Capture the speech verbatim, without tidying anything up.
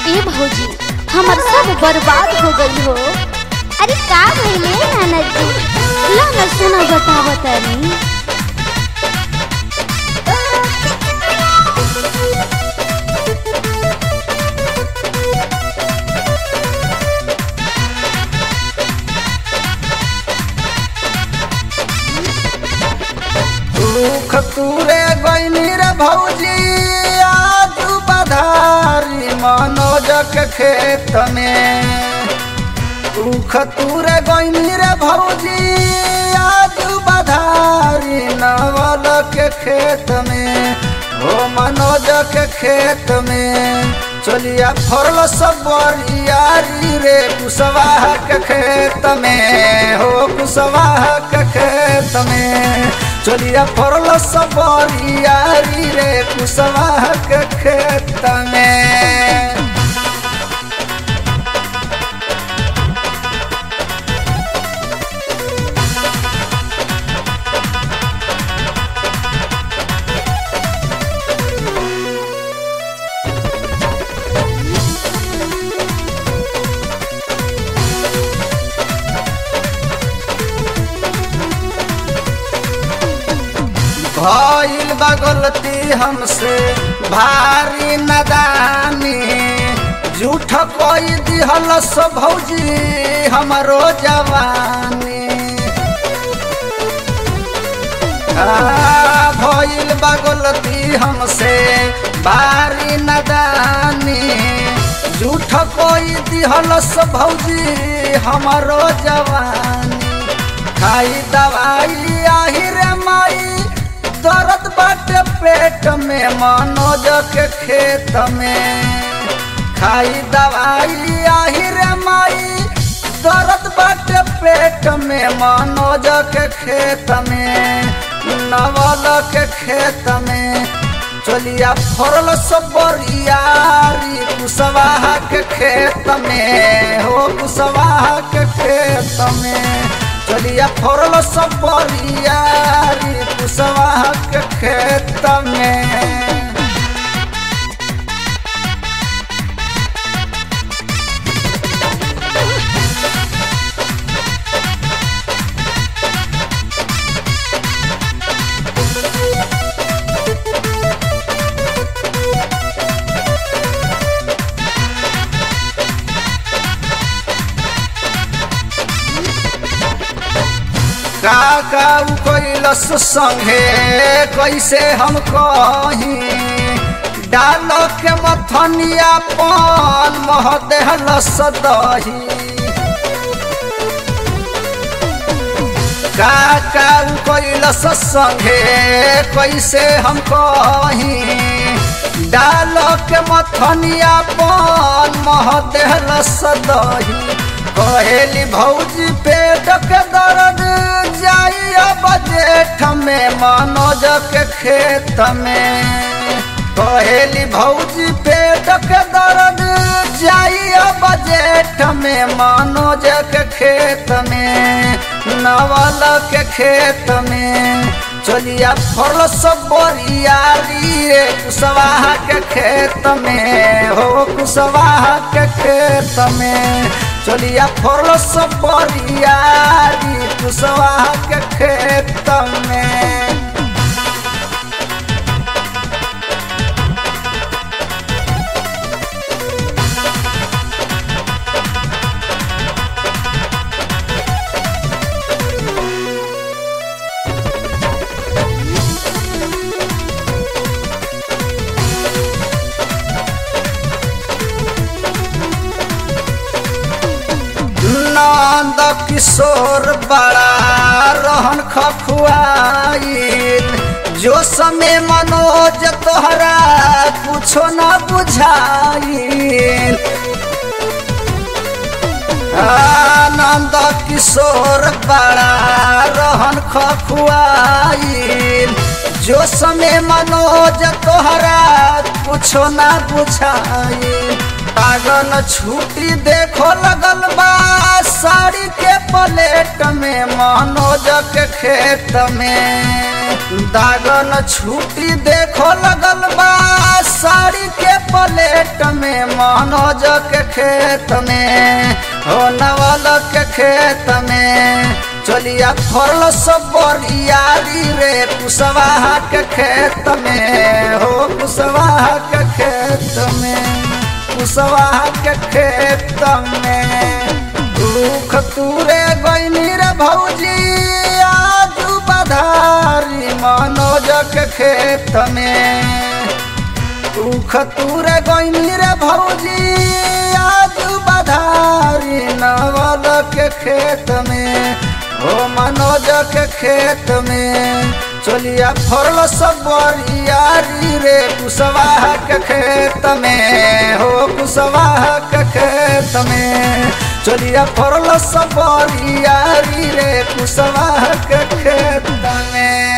ए भौजी हमर सब बर्बाद हो गई हो। अरे का भइले ननद जी? ला न सुना बताव तनी। दुख तूरे गईनी रे भौजी आज बधारी मनोज के खेत में। दुख तूरे गईनी रे भौजी आज बधारी नवल के खेत में। हो मनोज के खेत में चलिया फरल सब बरियारी रे कुशवाह के खेत में। हो कुशवाह के खेत में चलिया फरल सब बरियारी रे कुशवाह के खेत में। भइल बा गलती हमसे भारी नदानी। झूठ कोई दिहल सब भौजी हमरो जवानी। भइल बा गलती हमसे भारी नदानी। झूठ कोई दिहल सब भौजी हमरो जवानी। खाई दवाई आही रे माई दर्द बाटे पेट में मनोज के खेत में। खाई दवाई आही रे माई दर्द बाटे पेट में मनोज के खेत में। नवल के खेत में चलिया फरल सब बरियारी कुशवाह के खेत में। हो कुशवाह के खेत में चलिया फरल सब बरियारी कुशवाह के खेत में। काका कैलस संगे कैसे हम कहीं। डाल के मथनिया पान मह देहलस दही। काका कैलस संगे कैसे हम कहीं। डाल के मथनिया पान मह देहलस दही। कहेली भौजी पेट के दर्द जाई बजेठ में मनोज के खेत में। कहेली भौजी पेट के दर्द जाई बजेठ में मनोज के खेत में। नवल के खेत में चलिया फरल सब बरियारी रे कुशवाह के खेत में। हो कुशवाह के खेत में चलिया फरल सब बरियारी कुशवाह के खेत में। नंद किशोर बड़ा रहन खखुआइल। जो समय मनोज तोहरा कुछो न बुझाइल। नंद किशोर बड़ा रहन खखुआइल। जो समय मनोज तोहरा कुछो न बुझाइल। दागन छूटी देखो लगल बा साड़ी के प्लेट में मनोज के खेत में। दागन छूटी देखो लगल बा साड़ी के प्लेट में मनोज के खेत में हो नवल के खेत में। चलिया फल सब बरियारी रे कुशवाहा के खेत में हो कुशवाहा के खेत में कुशवाहा के खेत में। दुख तूरे गईनी रे भौजी आज बधारी मनोज के खेत में। दुख तूरे गईनी रे भौजी आज बधारी नवल के खेत में हो मनोज के खेत में। चलिया फरल सब बरियारी रे कुशवाहा के खेत में हो कुशवाहा के खेत में। चलिया फरल सब बरियारी रे कुशवाहा के खेत में।